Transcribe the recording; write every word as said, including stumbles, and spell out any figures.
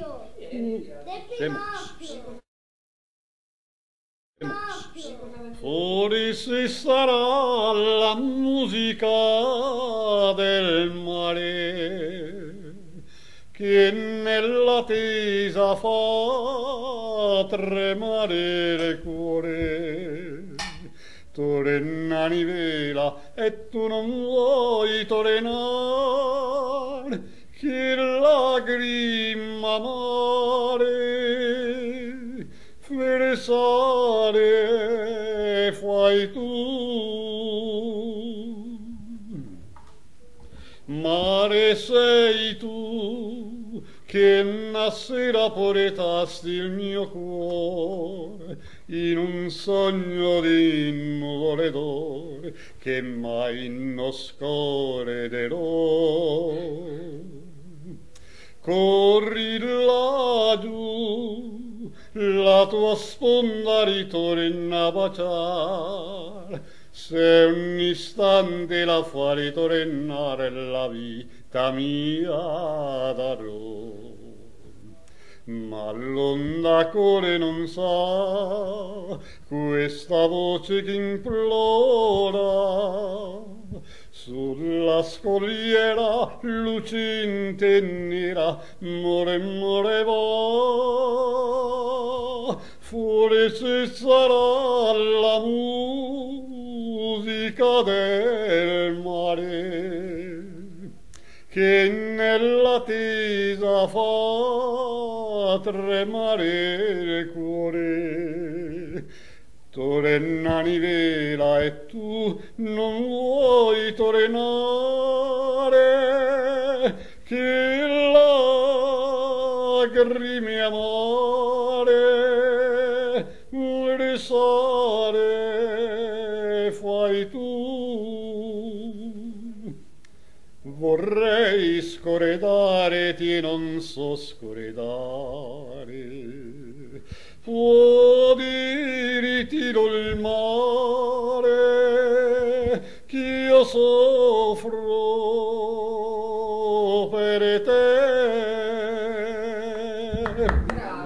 Pinocchio! Del Pinocchio! Fuori si sarà la musica del mare che nell'attesa fa tremare il cuore. Tornani vela e tu non vuoi tornare, che lagrima amare versare fai tu. Mare sei tu che una sera portasti il mio cuore in un sogno di nuvole d'ore che mai non scorderò. Corri laggiù, la tua sponda ritorna a baciare, se un istante la fa ritornare la vita mia darò. Ma l'onda core non sa questa voce che implora, sulla scogliera lucente e nera more more va, forse sarà la musica del mare che nell'attesa fa tremare il cuore. Tornani vela e tu non vuoi tornare, che lagrime amare versare fai tu. Vorrei scordarti e non so scordare, può dirti il mare ch'io soffro per te.